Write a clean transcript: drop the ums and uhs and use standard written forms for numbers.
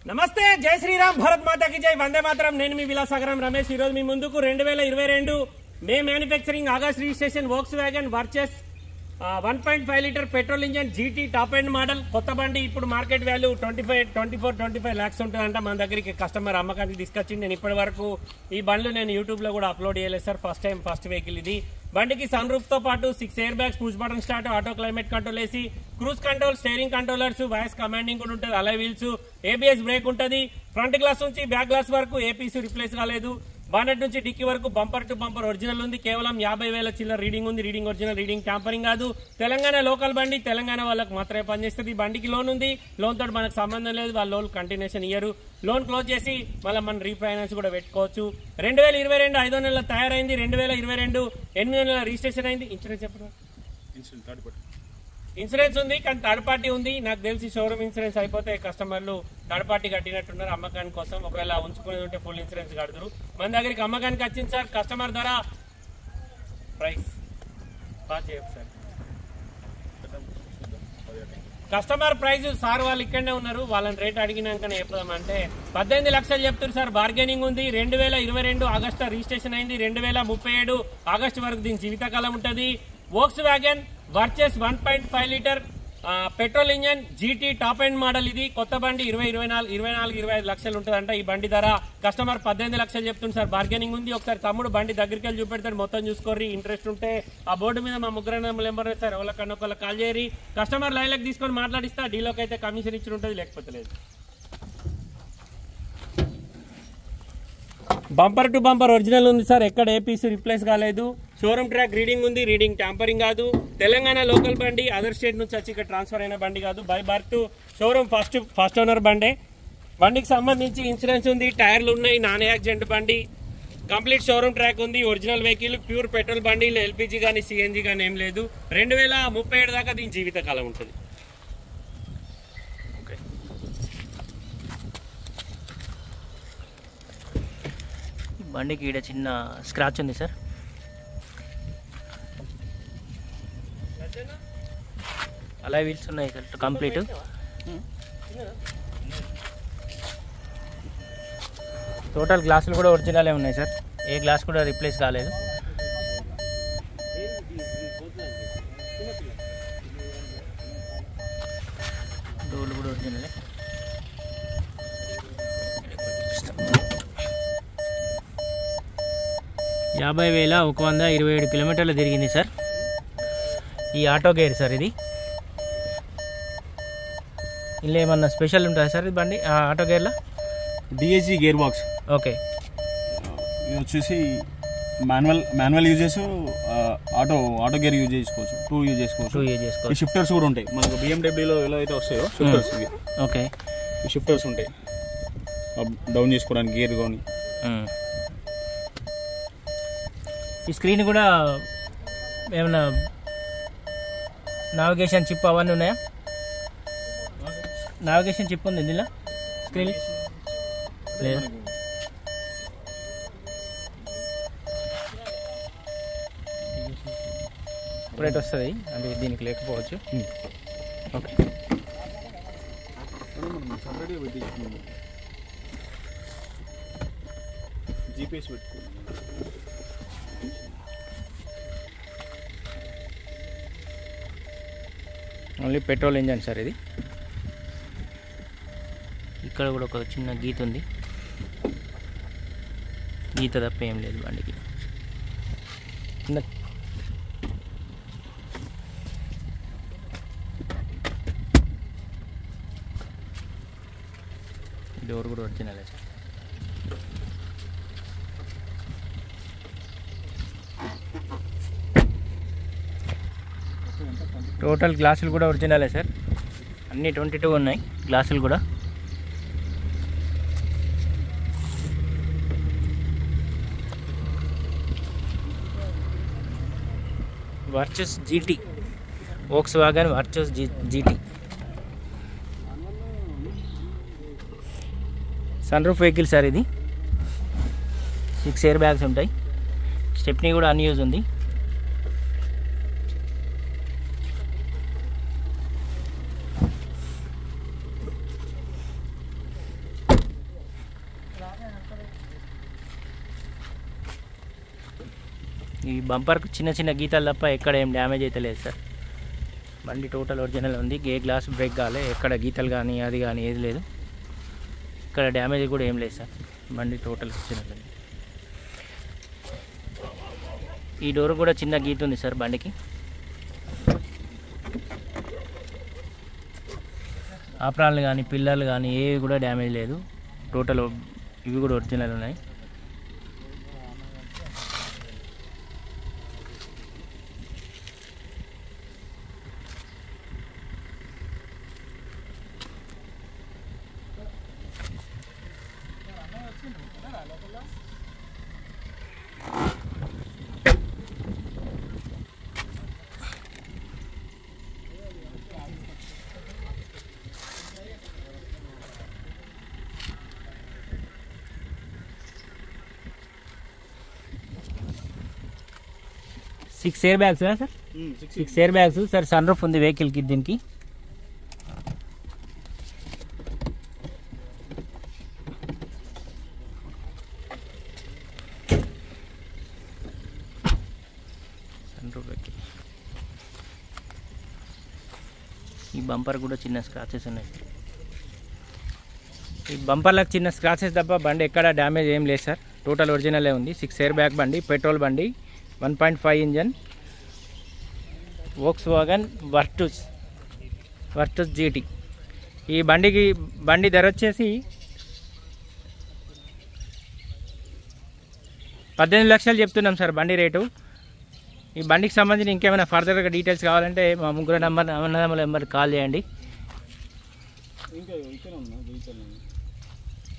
నమస్తే, జై శ్రీరామ్, భారత్ మాతాకి జై, వందే మాతరం. నేను మీ విలాసాగరం రమేష్. ఈ రోజు మీ ముందుకు 2022 May manufacturing August registration Volkswagen Virtus 1.5 litre petrol engine GT top end model కొత్త బండి. ఇప్పుడు మార్కెట్ వాల్యూ 24-25 lakhs ఉంటుందంట. మన దగ్గరికి కస్టమర్ అమ్మకానికి తీసుకొచ్చింది. నేను ఇప్పటి వరకు ఈ బండ్లు నేను యూట్యూబ్ లో కూడా అప్లోడ్ చేయలేదు సార్. ఫస్ట్ వెహికల్ ఇది. బండికి సన్ రూఫ్ తో పాటు 6 air bags, push button start, auto climate control AC, cruise control, steering controllers, voice commanding కూడా ఉంటుంది, అలై వీల్స్, ఏబిఎస్ బ్రేక్ ఉంటుంది. ఫ్రంట్ గ్లాస్ నుంచి బ్యాక్ గ్లాస్ వరకు ఏపీసీ రిప్లేస్ కాలేదు. బానెట్ నుంచి డిక్కీ వరకు బంపర్ టు బంపర్ ఒరిజినల్ ఉంది. కేవలం 50,000 చిల్లర రీడింగ్ ఉంది. రీడింగ్ ఒరిజినల్, రీడింగ్ ట్యాంపరింగ్ కాదు. తెలంగాణ లోకల్ బండి, తెలంగాణ వాళ్ళకి మాత్రమే పనిచేస్తుంది. బండికి లోన్ ఉంది. లోన్ తోటి మనకు సంబంధం లేదు. వాళ్ళ లోన్ కంటిన్యూషన్ ఇయ్యరు. లోన్ క్లోజ్ చేసి మళ్ళీ మనం రీఫైనాన్స్ కూడా పెట్టుకోవచ్చు. 2022 5వ నెల తయారైంది. 2022 8వ నెల రిజిస్ట్రేషన్ అయింది. ఇన్సూరెన్స్ చెప్పడం ఇన్సూరెన్స్ ఉంది, కానీ థర్డ్ పార్టీ ఉంది. నాకు తెలిసి షోరూమ్ ఇన్సూరెన్స్ అయిపోతే కస్టమర్లు థర్డ్ పార్టీ కట్టినట్టున్నారు అమ్మకానికి కోసం. ఒకవేళ ఉంచుకునేది ఉంటే ఫుల్ ఇన్సూరెన్స్ కడతారు. మన దగ్గరికి అమ్మకానికి వచ్చింది సార్. కస్టమర్ ధర price sir, customer price sir వాళ్ళు ఇక్కడనే ఉన్నారు. వాళ్ళని రేట్ అడిగినాకనే చెప్తామంటే 18 లక్షలు చెప్తారు సార్. బార్గెనింగ్ ఉంది. 2022 ఆగస్టు రిజిస్ట్రేషన్ అయింది. 2037 ఆగస్టు వరకు దీని జీవితకాలం ఉంటుంది. Volkswagen Virtus 1.5 litre petrol engine GT top end model. ఇది కొత్త బండి. 24-25 లక్షలు ఉంటుందంట ఈ బండి ధర. కస్టమర్ 18 లక్షలు చెప్తుంది సార్. బార్గెనింగ్ ఉంది. ఒకసారి తమ్ముడు బండి దగ్గరికి వెళ్ళి చూపెడతాడు, మొత్తం చూసుకోర్రి. ఇంట్రెస్ట్ ఉంటే ఆ బోర్డు మీద మా ముగ్గురు నెంబర్ సార్, ఎవరికన్నా ఒకళ్ళకి కాల్ చేయరి. కస్టమర్ లైన్లకు తీసుకొని మాట్లాడిస్తా. డీలోకి అయితే కమిషన్ ఇచ్చి ఉంటుంది, లేకపోతే లేదు. బంపర్ టు బంపర్ ఒరిజినల్ ఉంది సార్. ఎక్కడ ఏపీసీ రిప్లేస్ కాలేదు. షోరూమ్ ట్రాక్ రీడింగ్ ఉంది. రీడింగ్ ట్యాంపరింగ్ కాదు. తెలంగాణ లోకల్ బండి, అదర్ స్టేట్ నుంచి వచ్చి ఇక్కడ ట్రాన్స్ఫర్ అయిన బండి కాదు. By birth showroom first owner బండే. బండికి సంబంధించి ఇన్సూరెన్స్ ఉంది, టైర్లు ఉన్నాయి, నాన్ యాక్సిడెంట్ బండి, కంప్లీట్ షోరూమ్ ట్రాక్ ఉంది. ఒరిజినల్ వెహికల్, ప్యూర్ పెట్రోల్ బండి. ఎల్పీజీ కానీ సిఎన్జీ కానీ ఏం లేదు. 2037 దాకా దీని జీవితకాలం ఉంటుంది. బండికి ఈడ చిన్న స్క్రాచ్ ఉంది సార్. అలా వీల్స్ ఉన్నాయి సార్ కంప్లీట్. టోటల్ గ్లాసులు కూడా ఒరిజినలే ఉన్నాయి సార్. ఏ గ్లాస్ కూడా రీప్లేస్ కాలేదు. డోర్లు కూడా ఒరిజినలే. $50,127 కిలోమీటర్లు తిరిగింది సార్. ఈ ఆటో గేర్ సార్ ఇది. ఇలా ఏమన్నా స్పెషల్ ఉంటుంది సార్ ఈ బండి ఆటో గేర్లో? DSG gear box. ఓకే. ఇది వచ్చేసి మాన్యువల్ యూజ్ చేసి ఆటో గేర్ యూజ్ చేసుకోవచ్చు. టూ యూజ్ చేసుకోవచ్చు. ఈ షిఫ్టర్స్ కూడా ఉంటాయి మనకు. బిఎండబ్ల్యూలో ఎలా అయితే వస్తాయో షిఫ్టర్స్ ఇవి. ఓకే. ఈ షిఫ్టర్స్ ఉంటాయి డౌన్ చేసుకోవడానికి గేర్ కానీ. ఈ స్క్రీన్ కూడా ఏమన్నా నావిగేషన్ చిప్ అవన్నీ ఉన్నాయా? నావిగేషన్ చిప్ ఉంది ఇందులో స్క్రీన్ లేదా? ఇప్పుడైతే వస్తుంది అంటే దీనికి లేకపోవచ్చు. ఓకే. జీపీఎస్ పెట్టుకోండి. ఓన్లీ పెట్రోల్ ఇంజన్ సార్ ఇది. ఇక్కడ కూడా ఒక చిన్న గీత ఉంది. గీత తప్ప ఏం లేదు బండికి. డోర్ కూడా ఒరిజినలే సార్. టోటల్ గ్లాసులు కూడా ఒరిజినలే సార్. అన్నీ 22 ఉన్నాయి గ్లాసులు కూడా. Virtus GT, Volkswagen Virtus GT. Sun roof vehicle sir ఇది. 6 ఎయిర్ బ్యాగ్స్ ఉంటాయి. స్టెప్నీ కూడా అన్యూజ్ ఉంది. ఈ బంపర్కు చిన్న చిన్న గీతలు తప్ప ఎక్కడ ఏం డ్యామేజ్ అయితే లేదు సార్. బండి టోటల్ ఒరిజినల్ ఉంది. ఏ గ్లాస్ బ్రేక్ కాలే, ఎక్కడ గీతలు కానీ అది కానీ ఏది లేదు. ఇక్కడ డ్యామేజ్ కూడా ఏం లేదు సార్. బండి టోటల్ ఒరిజినల్ ఉంది. ఈ డోర్ కూడా చిన్న గీత ఉంది సార్ బండికి. ఆప్రాన్లు కానీ పిల్లర్లు కానీ ఏవి కూడా డ్యామేజ్ లేదు. టోటల్ ఇవి కూడా ఒరిజినల్ ఉన్నాయి. Six air bags sir. 6 air bags sir. Sun roof ఉంది వెహికల్కి. దీనికి సన్ రూఫ్ వెహికల్. ఈ బంపర్ కూడా చిన్న స్క్రాచెస్ ఉన్నాయి. ఈ బంపర్లకు చిన్న స్క్రాచెస్ తప్ప బండి ఎక్కడ డ్యామేజ్ ఏం లేదు సార్. టోటల్ ఒరిజినలే ఉంది. 6 ఎయిర్ బ్యాగ్ బండి, పెట్రోల్ బండి, 1.5 ఇంజన్, వోక్స్వాగన్ వర్టస్ జీటీ. ఈ బండి ధర వచ్చేసి 18 లక్షలు చెప్తున్నాం సార్ బండి రేటు. ఈ బండికి సంబంధించి ఇంకేమైనా ఫర్దర్గా డీటెయిల్స్ కావాలంటే మా ముగ్గురు అన్నదమ్ముల నెంబర్కి కాల్ చేయండి.